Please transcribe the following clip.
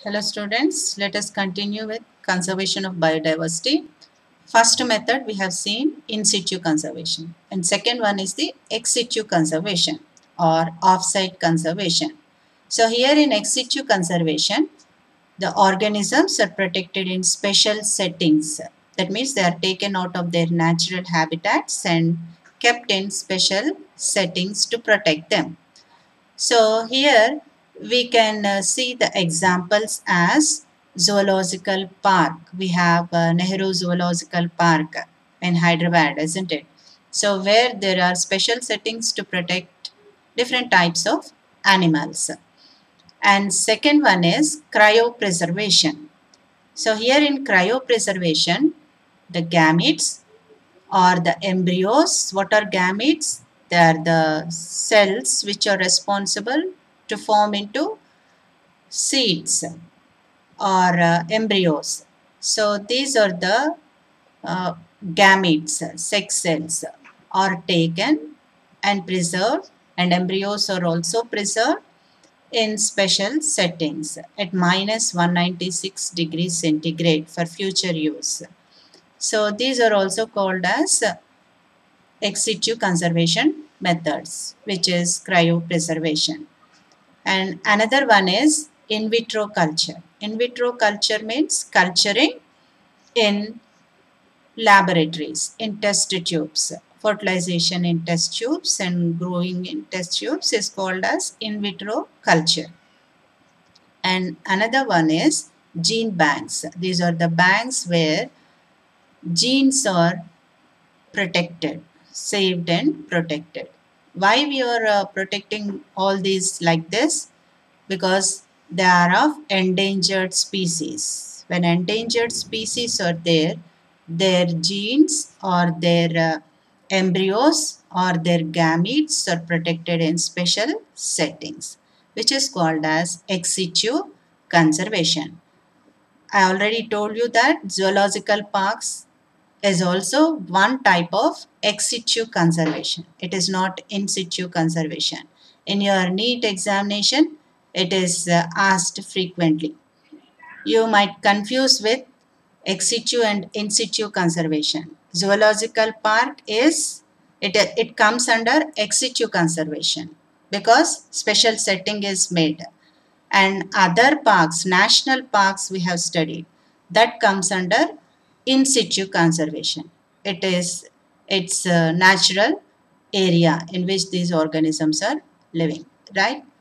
Hello students, let us continue with conservation of biodiversity. First method we have seen in situ conservation and second one is the ex situ conservation or off-site conservation. So here in ex situ conservation, the organisms are protected in special settings. That means they are taken out of their natural habitats and kept in special settings to protect them. So here we can see the examples as zoological park. We have Nehru Zoological Park in Hyderabad, isn't it? So where there are special settings to protect different types of animals. And second one is cryopreservation. So here in cryopreservation, the gametes or the embryos. What are gametes? They are the cells which are responsible to form into seeds or embryos. So these are the uh, gametes, sex cells are taken and preserved, and embryos are also preserved in special settings at minus 196 degrees centigrade for future use. So these are also called as ex situ conservation methods, which is cryopreservation. And another one is in vitro culture. In vitro culture means culturing in laboratories, in test tubes. Fertilization in test tubes and growing in test tubes is called as in vitro culture. And another one is gene banks. These are the banks where genes are protected, saved and protected. Why we are protecting all these like this? Because they are of endangered species. When endangered species are there, their genes or their embryos or their gametes are protected in special settings, which is called as ex situ conservation. I already told you that zoological parks is also one type of ex situ conservation. It is not in situ conservation. In your NEET examination, it is asked frequently. You might confuse with ex situ and in situ conservation. Zoological park is, it comes under ex situ conservation because special setting is made. And other parks, national parks we have studied, that comes under in situ conservation. It's a natural area in which these organisms are living, right?